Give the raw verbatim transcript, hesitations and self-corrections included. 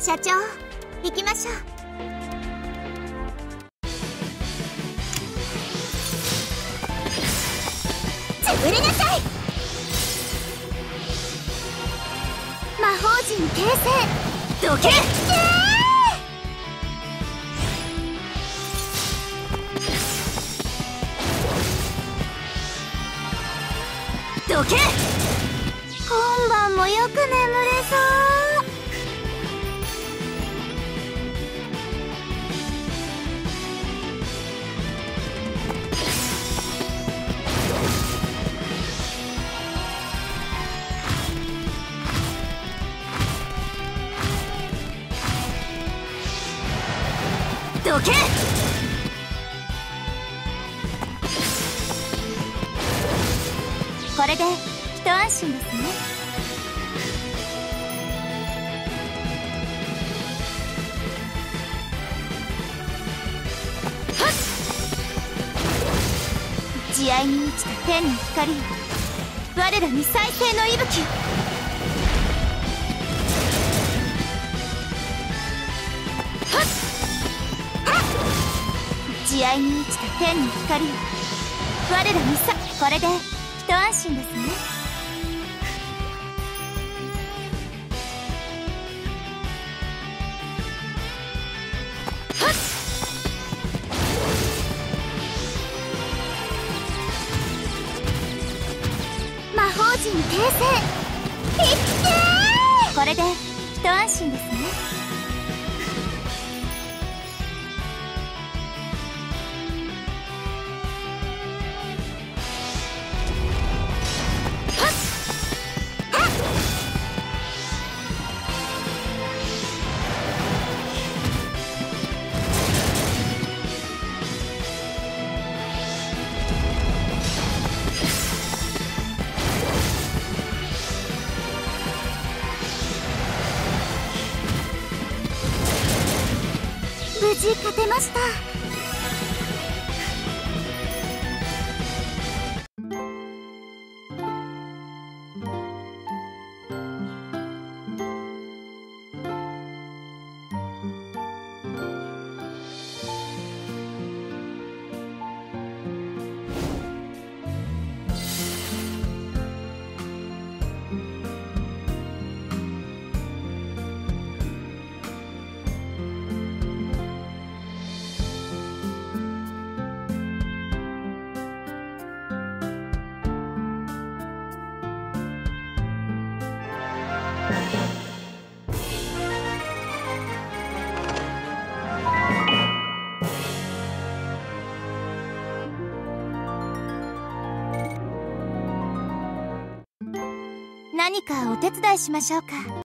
社長、行きましょう。潰れなさい。魔法陣形成。どけ。どけ。今晩もよく眠れそう。どけ。これで一安心ですね。はっ。慈愛に満ちた天の光よ、我らに再生の息吹を。慈愛に満ちた天の光よ、我らにさ。これで一安心ですね。はっ。魔法陣形成。いってー。これで一安心ですね。無事勝てました。何かお手伝いしましょうか。